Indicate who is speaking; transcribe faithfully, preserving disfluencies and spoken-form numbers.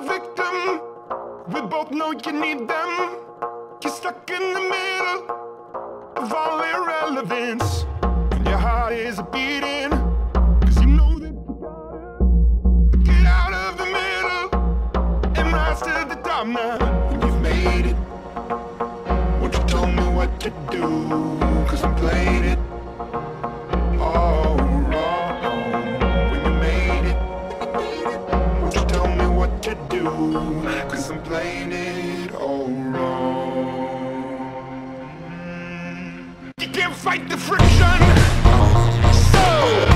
Speaker 1: victim. We both know you need them. You're stuck in the middle of all irrelevance, and your heart is beating, cause you know that you gotta get out of the middle and rise to the top now. And you've made it. Won't you tell me what to do, cause I'm playing it all wrong. When you made it, won't you tell me what to do, cause I'm playing it all wrong. You can't fight the friction, so